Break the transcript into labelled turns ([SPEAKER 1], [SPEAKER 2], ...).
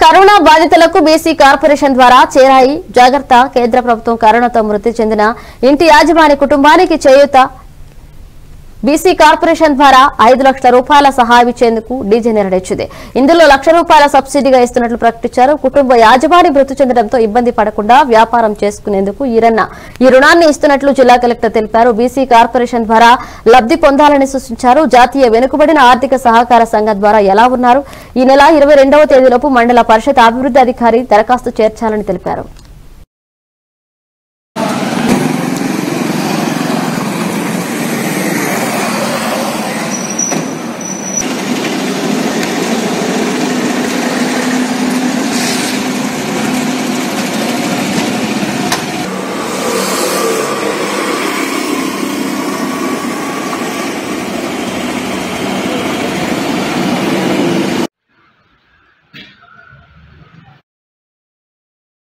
[SPEAKER 1] Corona బాధితులకు BC corporation ద్వారా చేరాయి జాగ్రత్త. కేంద్ర ప్రభుత్వం కరోనాతో మృతి చెందిన ఇంటి యాజమాని కుటుంబానికి చేయూత. బీసీ కార్పొరేషన్ ద్వారా 5 లక్షల రూపాయల సహాయం ఇచ్చేందుకు డీజే నిర్ణయించింది. ఇందులో ₹1,00,000 సబ్సిడీగా ఇస్తున్నట్లు ప్రకటించారు. కుటుంబ యాజమాని మృతి చెందడంతో ఇబ్బంది పడకుండా వ్యాపారం చేసుకునేందుకు ఈ రుణాన్ని ఇస్తున్నట్లు జిల్లా కలెక్టర్ తెలిపారు. బీసీ కార్పొరేషన్ ద్వారా లబ్ధి పొందాలని సూచించారు. జాతీయ వెనుకబడిన ఆర్థిక సహకార సంఘం ద్వారా ఎలా ఉన్నారు. ఈ నెల 22వ తేదీలోపు మండల పరిషత్ అభివృద్ధి అధికారి దరఖాస్తు చేర్చాలని తెలిపారు.